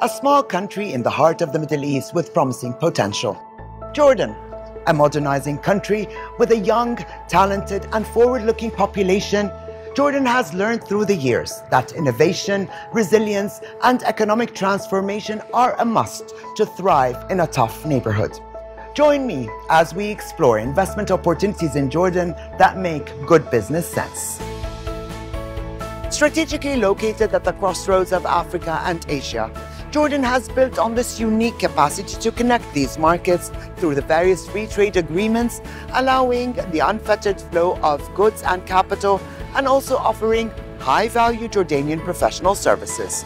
a small country in the heart of the Middle East with promising potential. Jordan, a modernizing country with a young, talented, and forward-looking population. Jordan has learned through the years that innovation, resilience, and economic transformation are a must to thrive in a tough neighborhood. Join me as we explore investment opportunities in Jordan that make good business sense. Strategically located at the crossroads of Africa and Asia, Jordan has built on this unique capacity to connect these markets through the various free trade agreements, allowing the unfettered flow of goods and capital, and also offering high-value Jordanian professional services.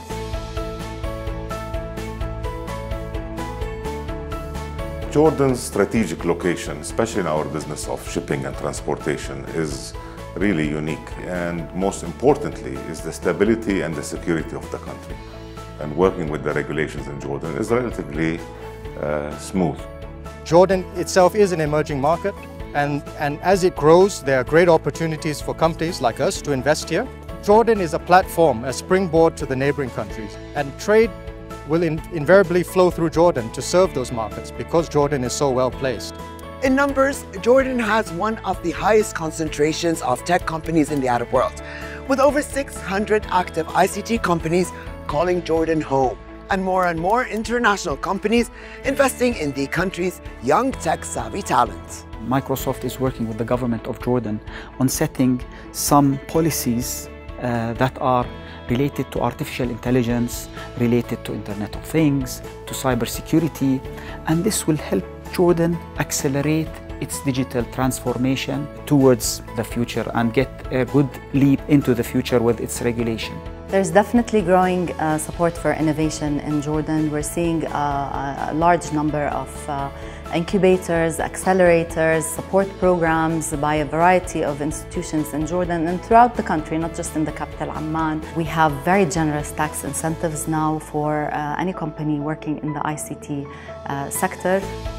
Jordan's strategic location, especially in our business of shipping and transportation, is really unique. And most importantly, is the stability and the security of the country. And working with the regulations in Jordan is relatively smooth. Jordan itself is an emerging market, and as it grows, there are great opportunities for companies like us to invest here. Jordan is a platform, a springboard to the neighboring countries, and trade will invariably flow through Jordan to serve those markets because Jordan is so well placed. In numbers, Jordan has one of the highest concentrations of tech companies in the Arab world, with over 600 active ICT companies calling Jordan home, and more international companies investing in the country's young tech-savvy talent. Microsoft is working with the government of Jordan on setting some policies that are related to artificial intelligence, related to Internet of Things, to cybersecurity, and this will help Jordan accelerate its digital transformation towards the future and get a good leap into the future with its regulation. There's definitely growing support for innovation in Jordan. We're seeing a large number of incubators, accelerators, support programs by a variety of institutions in Jordan and throughout the country, not just in the capital Amman. We have very generous tax incentives now for any company working in the ICT sector.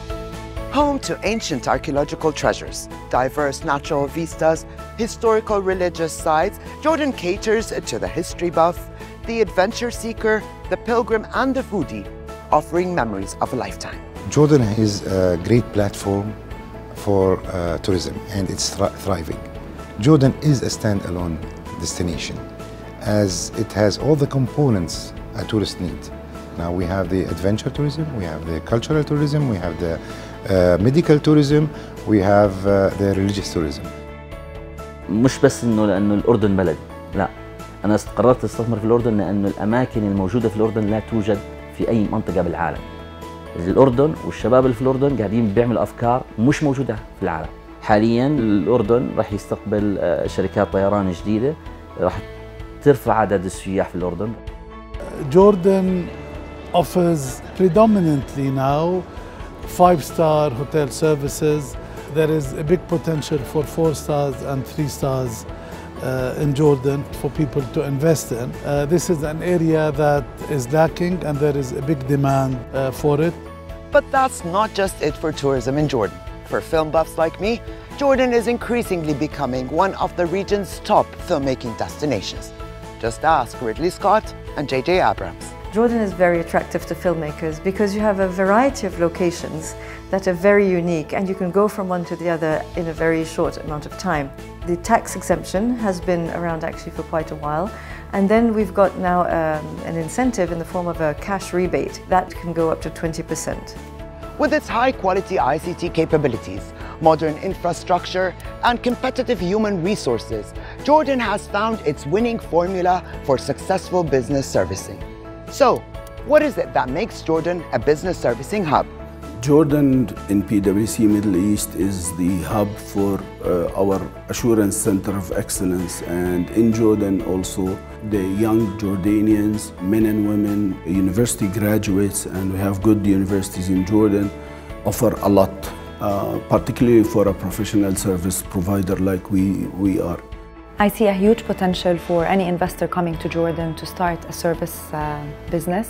Home to ancient archaeological treasures, diverse natural vistas, historical religious sites, Jordan caters to the history buff, the adventure seeker, the pilgrim, and the foodie, offering memories of a lifetime. Jordan is a great platform for tourism, and it's thriving. Jordan is a standalone destination, as it has all the components a tourist needs. Now we have the adventure tourism, we have the cultural tourism, we have the medical tourism, we have the religious tourism. مش بس لأنه الأردن بلد، لا، أنا قررت أستثمر في الأردن لأنه الأماكن الموجودة في الأردن لا توجد في أي منطقة بالعالم. الأردن والشباب اللي في الأردن قاعدين بيعملوا أفكار مش موجودة في العالم. حالياً الأردن راح يستقبل شركات طيران جديدة راح ترفع عدد السياح في الأردن. Jordan offers predominantly now 5-star hotel services. There is a big potential for 4 stars and 3 stars in Jordan for people to invest in. This is an area that is lacking and there is a big demand for it. But that's not just it for tourism in Jordan. For film buffs like me, Jordan is increasingly becoming one of the region's top filmmaking destinations. Just ask Ridley Scott and J.J. Abrams. Jordan is very attractive to filmmakers because you have a variety of locations that are very unique and you can go from one to the other in a very short amount of time. The tax exemption has been around actually for quite a while, and then we've got now an incentive in the form of a cash rebate that can go up to 20%. With its high-quality ICT capabilities, modern infrastructure, and competitive human resources, Jordan has found its winning formula for successful business servicing. So, what is it that makes Jordan a business servicing hub? Jordan in PwC Middle East is the hub for our Assurance Center of Excellence, and in Jordan also the young Jordanians, men and women, university graduates, and we have good universities in Jordan, offer a lot, particularly for a professional service provider like we are. I see a huge potential for any investor coming to Jordan to start a service business.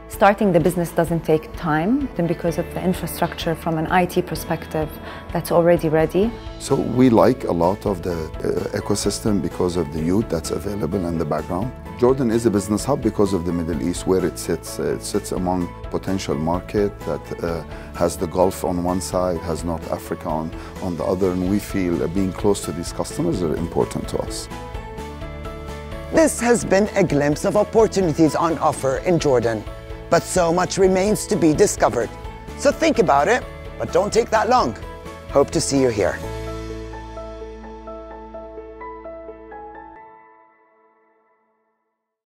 Starting the business doesn't take time, and because of the infrastructure from an IT perspective that's already ready. So we like a lot of the ecosystem because of the youth that's available in the background. Jordan is a business hub because of the Middle East, where it sits. It sits among potential market that has the Gulf on one side, has North Africa on the other, and we feel being close to these customers are important to us. This has been a glimpse of opportunities on offer in Jordan, but so much remains to be discovered. So think about it, but don't take that long. Hope to see you here.